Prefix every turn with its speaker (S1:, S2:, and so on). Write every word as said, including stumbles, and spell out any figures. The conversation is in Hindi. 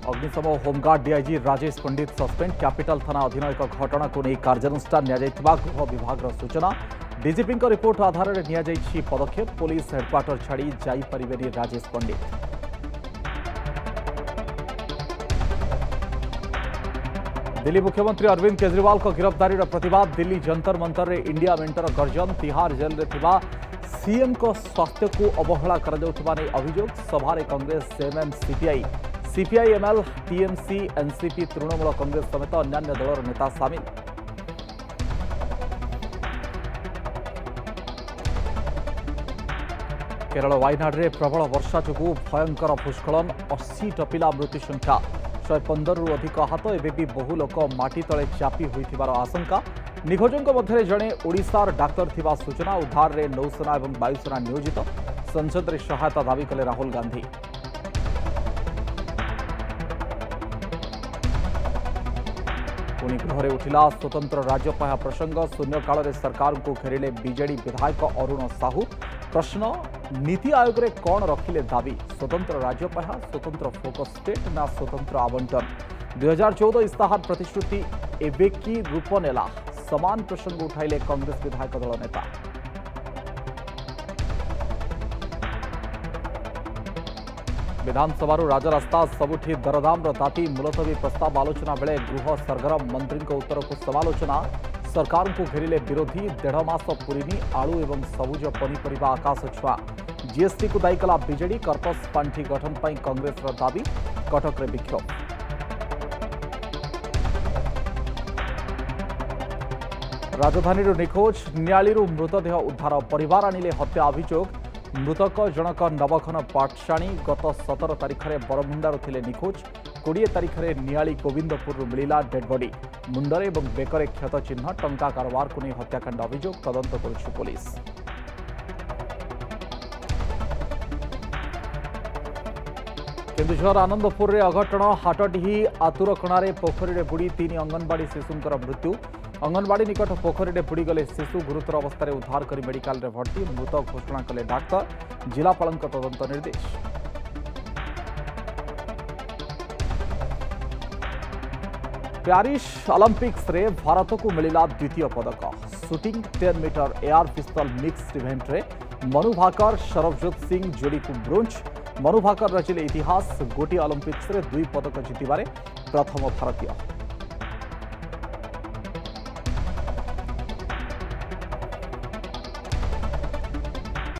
S1: अग्निशम home guard DIG Rajesh Pandit suspend capital थाना अधीन एक घटना को नहीं कार्यानुष्ठान गृह विभाग सूचना डीजीपी रिपोर्ट आधार में पदक्षेप पुलिस हेडक्वार्टर छाड़ी जापरि राजेश पंडित। दिल्ली मुख्यमंत्री अरविंद केजरीवाल को गिरफ्तारी प्रतिवाद दिल्ली जंतर मंतर में इंडिया मेंटर गर्जन तिहार जेल में सीएम को स्वास्थ्य को अवहेला अभियोग सभा Congress JMM CPI CPI ML TMC NCP Trinamool Congress समेत अन्य दलर नेता सामिल। केरल वायनाड में प्रबल वर्षा जो भयंकर भूस्खलन अस्सी टपिला मृत्यु संख्या शहे पंदर रु अधिक आहत एवं भी बहु लोक माटी तले चापी होइथिबार आशंका निखोजों मध्य जड़े ओडिशार डाक्तर थिबा सूचना उद्धार में नौसेना और वायुसेना नियोजित संसद में सहायता दावी कले राहुल गांधी। पुणी गृह उठिला स्वतंत्र राज्यपाल प्रसंग शून्यकाल में सरकार को घेरिले बीजेडी विधायक अरुण साहू प्रश्न नीति आयोग रे कौन रखिले दाबी स्वतंत्र राज्यपाल स्वतंत्र फोकस स्टेट ना स्वतंत्र आवंटन दुई हजार चौदह इस्ताहार प्रतिश्रुति एबे की रूप नेला समान प्रसंग उठाइले कांग्रेस विधायक दल नेता। विधानसभा राजरास्ता सबुठी दरदाम दाती मुलतवी प्रस्ताव आलोचना बेले गृह सरगरम मंत्री उत्तर को समालोचना सरकार को घेरिले विरोधी डेढ़ मास पूरीनी आलू एवं सबुज पनीपरिबा आकाश छुआ जीएसटी को दायी कला बीजेडी कर्पस पांठी गठन पर कांग्रेस दाबी कटक रे विक्षोभ। राजधानी निखोज नियाली मृतदेह उद्धार परिवार आनिले हत्या अभियोग मृतक जनक नवघन पाटशाणी गत सतर तारिख में बरमुंडार थे निखोज कोड़े तारिख में नियाली गोविंदपुर मिला डेड बॉडी मुंडरे और बेकरे क्षत चिन्ह टंका कारोबार को नहीं हत्याकांड अभियोग तदंत करुछि पुलिस। केन्दुझर आनंदपुर में अघटन हाटडीही आतुरकणारे पोखरी बुड़ी तीन अंगनवाड़ी शिशुंकर मृत्यु अंगनवाड़ी निकट पोखरी में बुड़ीगले शिशु गुरुतर अवस्था उद्धार कर मेडिकल रे भर्ती मृत घोषणा कले डाक्तर जिलापाल तदंत निर्देश। पेरिस ओलंपिक्स रे भारत को मिला द्वितीय पदक shooting ten metre air pistol mix event रे मनु भाकर सरबजोत सिंह जोड़ी को ब्रोंज मनु भाकर रचिले इतिहास गोटी ओलंपिक्स रे दुई पदक जीतबारे प्रथम भारतीय।